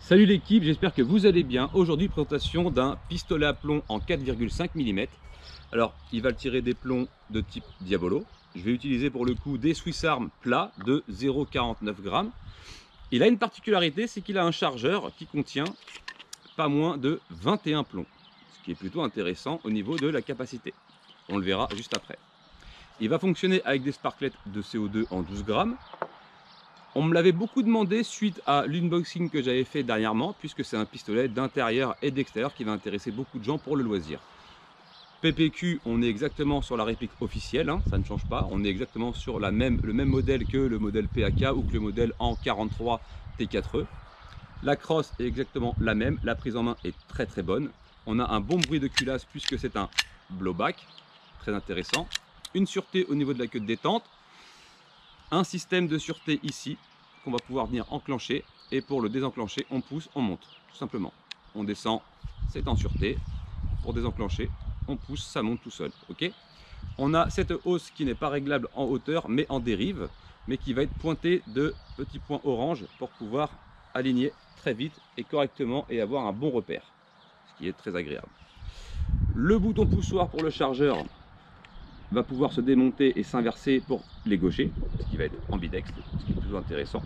Salut l'équipe, j'espère que vous allez bien. Aujourd'hui, présentation d'un pistolet à plomb en 4,5 mm. Alors, il va le tirer des plombs de type Diabolo. Je vais utiliser pour le coup des Swiss Arm plats de 0,49 g. Il a une particularité, c'est qu'il a un chargeur qui contient pas moins de 21 plombs, ce qui est plutôt intéressant au niveau de la capacité. On le verra juste après. Il va fonctionner avec des sparklets de CO2 en 12 grammes. On me l'avait beaucoup demandé suite à l'unboxing que j'avais fait dernièrement, puisque c'est un pistolet d'intérieur et d'extérieur qui va intéresser beaucoup de gens pour le loisir. PPQ, on est exactement sur la réplique officielle, hein, ça ne change pas. On est exactement sur le même modèle que le modèle PAK ou que le modèle en 43 T4E. La crosse est exactement la même, la prise en main est très très bonne. On a un bon bruit de culasse puisque c'est un blowback, très intéressant. Une sûreté au niveau de la queue de détente. Un système de sûreté ici qu'on va pouvoir venir enclencher, et pour le désenclencher on pousse, on monte tout simplement, on descend, c'est en sûreté. Pour désenclencher on pousse, ça monte tout seul. Ok, on a cette hausse qui n'est pas réglable en hauteur mais en dérive, mais qui va être pointée de petits points orange pour pouvoir aligner très vite et correctement et avoir un bon repère, ce qui est très agréable. Le bouton poussoir pour le chargeur va pouvoir se démonter et s'inverser pour les gauchers, ce qui va être ambidextre, ce qui est toujours intéressant.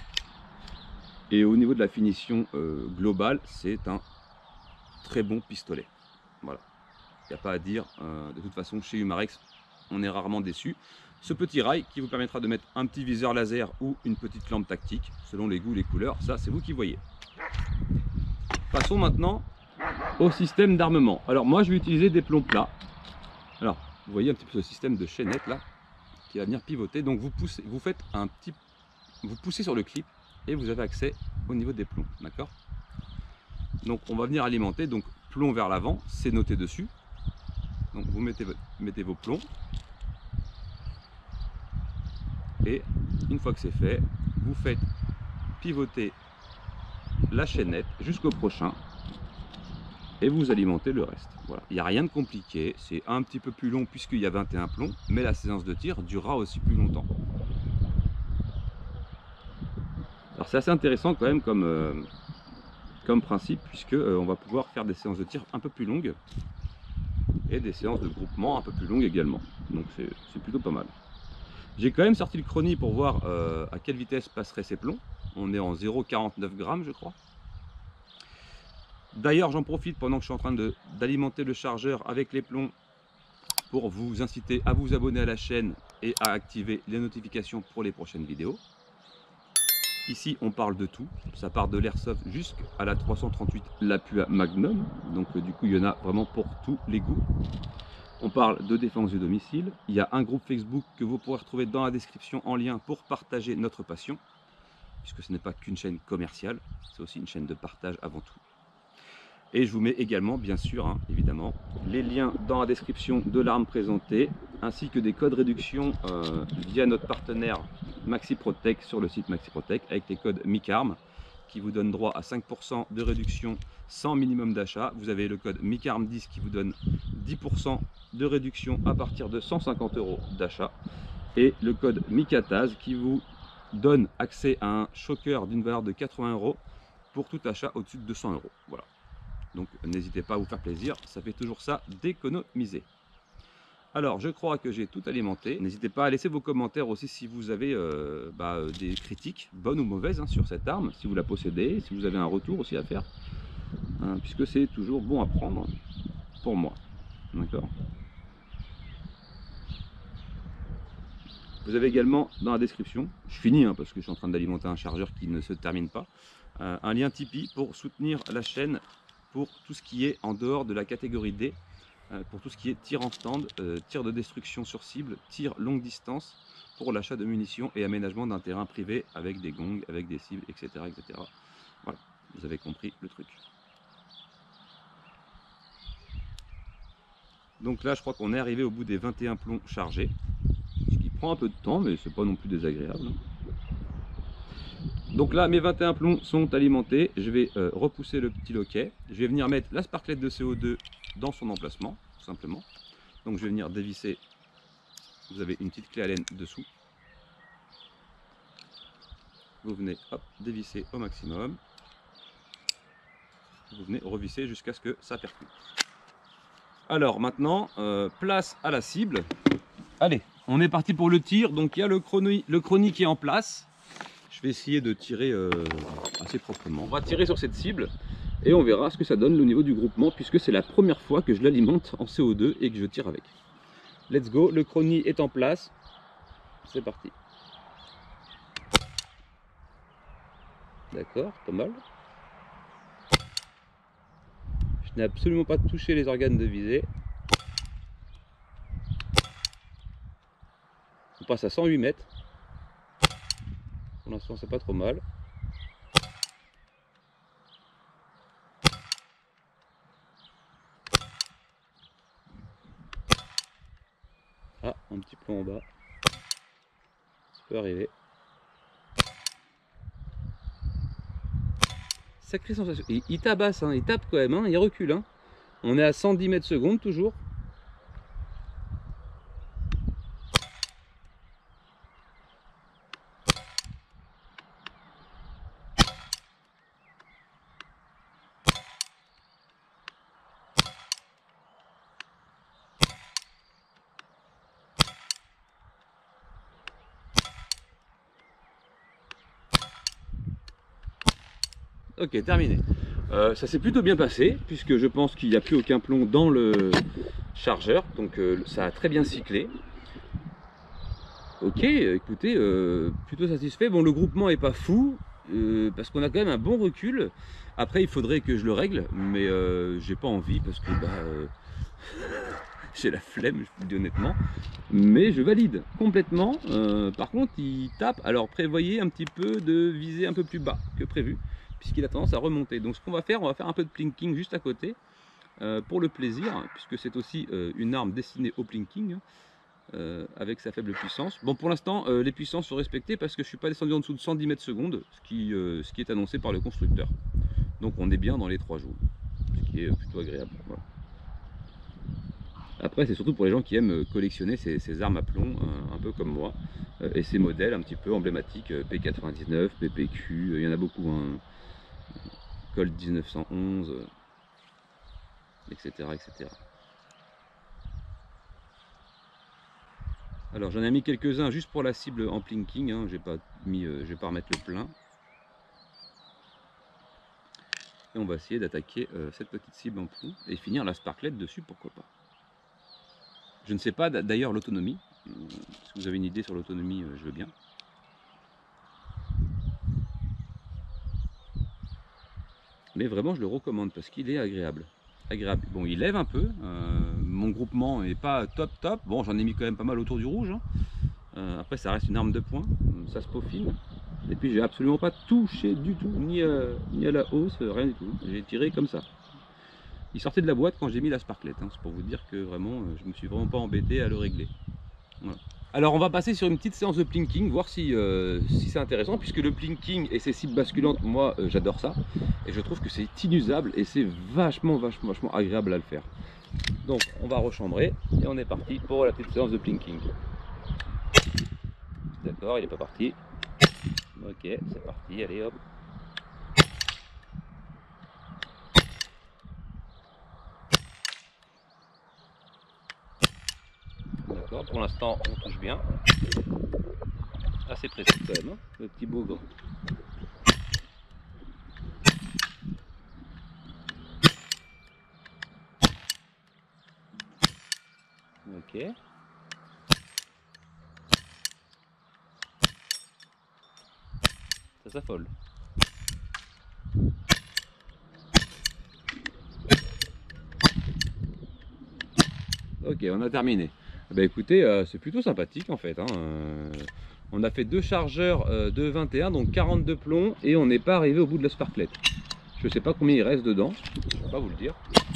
Et au niveau de la finition globale, c'est un très bon pistolet. Voilà, il n'y a pas à dire. De toute façon, chez Umarex, on est rarement déçu. Ce petit rail qui vous permettra de mettre un petit viseur laser ou une petite lampe tactique, selon les goûts, les couleurs, ça c'est vous qui voyez. Passons maintenant au système d'armement. Alors moi je vais utiliser des plombs plats. Alors vous voyez un petit peu ce système de chaînette là qui va venir pivoter. Donc vous poussez, vous faites un petit, vous poussez sur le clip et vous avez accès au niveau des plombs, d'accord. Donc on va venir alimenter, donc plomb vers l'avant, c'est noté dessus. Donc vous mettez vos plombs et une fois que c'est fait, vous faites pivoter la chaînette jusqu'au prochain et vous alimentez le reste. Voilà, il n'y a rien de compliqué, c'est un petit peu plus long puisqu'il y a 21 plombs, mais la séance de tir durera aussi plus longtemps. Alors c'est assez intéressant quand même comme principe, puisque on va pouvoir faire des séances de tir un peu plus longues et des séances de groupement un peu plus longues également. Donc c'est plutôt pas mal. J'ai quand même sorti le chronie pour voir à quelle vitesse passeraient ces plombs. On est en 0,49 g je crois. D'ailleurs j'en profite pendant que je suis en train d'alimenter le chargeur avec les plombs pour vous inciter à vous abonner à la chaîne et à activer les notifications pour les prochaines vidéos. Ici on parle de tout, ça part de l'airsoft jusqu'à la 338 Lapua Magnum, donc du coup il y en a vraiment pour tous les goûts. On parle de défense du domicile, il y a un groupe Facebook que vous pourrez retrouver dans la description en lien pour partager notre passion, puisque ce n'est pas qu'une chaîne commerciale, c'est aussi une chaîne de partage avant tout. Et je vous mets également, bien sûr, hein, évidemment, les liens dans la description de l'arme présentée, ainsi que des codes réduction via notre partenaire MaxiProtec sur le site MaxiProtec, avec les codes MICARM, qui vous donnent droit à 5% de réduction sans minimum d'achat. Vous avez le code MICARM10 qui vous donne 10% de réduction à partir de 150 € d'achat. Et le code MICATAZ qui vous donne accès à un choker d'une valeur de 80 € pour tout achat au-dessus de 200 €. Voilà. Donc n'hésitez pas à vous faire plaisir, ça fait toujours ça d'économiser. Alors je crois que j'ai tout alimenté. N'hésitez pas à laisser vos commentaires aussi si vous avez des critiques, bonnes ou mauvaises, hein, sur cette arme, si vous la possédez, si vous avez un retour aussi à faire, hein, puisque c'est toujours bon à prendre pour moi. D'accord. Vous avez également dans la description, je finis hein, parce que je suis en train d'alimenter un chargeur qui ne se termine pas, un lien Tipeee pour soutenir la chaîne pour tout ce qui est en dehors de la catégorie D, pour tout ce qui est tir en stand, tir de destruction sur cible, tir longue distance, pour l'achat de munitions et aménagement d'un terrain privé avec des gongs, avec des cibles, etc., etc. Voilà, vous avez compris le truc. Donc là, je crois qu'on est arrivé au bout des 21 plombs chargés, ce qui prend un peu de temps, mais c'est pas non plus désagréable. Donc là, mes 21 plombs sont alimentés. Je vais repousser le petit loquet. Je vais venir mettre la sparklette de CO2 dans son emplacement, tout simplement. Donc je vais venir dévisser. Vous avez une petite clé à laine dessous. Vous venez hop, dévisser au maximum. vous venez revisser jusqu'à ce que ça percute. Alors maintenant, place à la cible. Allez, on est parti pour le tir. Donc il y a le chronie qui est en place. Je vais essayer de tirer assez proprement. On va tirer sur cette cible et on verra ce que ça donne au niveau du groupement, puisque c'est la première fois que je l'alimente en CO2 et que je tire avec. Let's go, le chronie est en place. C'est parti. D'accord, pas mal. Je n'ai absolument pas touché les organes de visée. On passe à 108 mètres. Pour l'instant, c'est pas trop mal. Ah, un petit plomb en bas. Ça peut arriver. Sacrée sensation. Il tabasse, hein, il tape quand même, hein, il recule. Hein. On est à 110 mètres secondes toujours. Ok, terminé. Ça s'est plutôt bien passé, puisque je pense qu'il n'y a plus aucun plomb dans le chargeur, donc ça a très bien cyclé. Ok, écoutez, plutôt satisfait. Bon, le groupement est pas fou, parce qu'on a quand même un bon recul. Après, il faudrait que je le règle, mais j'ai pas envie, parce que j'ai la flemme, je vous le dis honnêtement. Mais je valide complètement. Par contre, il tape. Alors, prévoyez un petit peu de viser un peu plus bas que prévu, puisqu'il a tendance à remonter. Donc ce qu'on va faire un peu de plinking juste à côté, pour le plaisir, puisque c'est aussi une arme destinée au plinking, avec sa faible puissance. Bon, pour l'instant, les puissances sont respectées parce que je ne suis pas descendu en dessous de 110 mètres secondes, ce qui est annoncé par le constructeur. Donc on est bien dans les 3 joules, ce qui est plutôt agréable. Voilà. Après, c'est surtout pour les gens qui aiment collectionner ces armes à plomb, un peu comme moi, et ces modèles un petit peu emblématiques, P99, PPQ, il y en a beaucoup, hein. Colt 1911, etc., etc. Alors j'en ai mis quelques-uns juste pour la cible en plinking, hein. Je vais pas remettre le plein. Et on va essayer d'attaquer cette petite cible en plomb et finir la sparklette dessus, pourquoi pas. Je ne sais pas d'ailleurs l'autonomie. Si vous avez une idée sur l'autonomie, je veux bien. Mais vraiment, je le recommande parce qu'il est agréable. Bon, il lève un peu. Mon groupement n'est pas top. Bon, j'en ai mis quand même pas mal autour du rouge. Hein. Après, ça reste une arme de poing. Ça se peaufine. Et puis, j'ai absolument pas touché du tout, ni à la hausse, rien du tout. J'ai tiré comme ça. Il sortait de la boîte quand j'ai mis la sparklette. Hein. C'est pour vous dire que vraiment, je me suis vraiment pas embêté à le régler. Voilà. Alors on va passer sur une petite séance de plinking, voir si c'est intéressant, puisque le plinking et ces cibles basculantes, moi j'adore ça, et je trouve que c'est inusable et c'est vachement agréable à le faire. Donc on va rechambrer et on est parti pour la petite séance de plinking. D'accord, il n'est pas parti. Ok, c'est parti, allez hop. D'accord, pour l'instant on touche bien. Assez précis quand même, hein, le petit bougre. Ok. Ça s'affole. Ok, on a terminé. Bah écoutez, c'est plutôt sympathique en fait. Hein. On a fait 2 chargeurs de 21, donc 42 plombs, et on n'est pas arrivé au bout de la sparklette. Je ne sais pas combien il reste dedans, je ne peux pas vous le dire.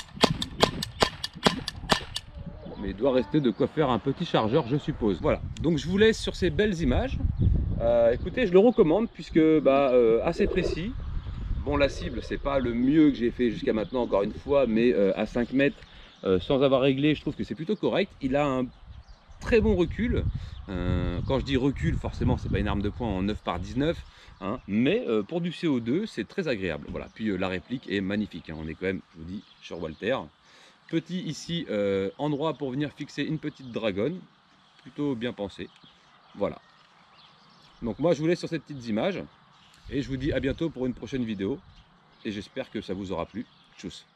Mais il doit rester de quoi faire un petit chargeur, je suppose. Voilà, donc je vous laisse sur ces belles images. Écoutez, je le recommande puisque assez précis. Bon, la cible, c'est pas le mieux que j'ai fait jusqu'à maintenant, encore une fois, mais à 5 mètres, sans avoir réglé, je trouve que c'est plutôt correct. Il a un très bon recul. Quand je dis recul, forcément, c'est pas une arme de poing en 9 par 19, hein, mais pour du CO2, c'est très agréable. Voilà. Puis la réplique est magnifique, hein. On est quand même, je vous dis, sur Walther. Petit ici, endroit pour venir fixer une petite dragonne, plutôt bien pensé. Voilà. Donc moi, je vous laisse sur ces petites images et je vous dis à bientôt pour une prochaine vidéo. Et j'espère que ça vous aura plu. Tchuss.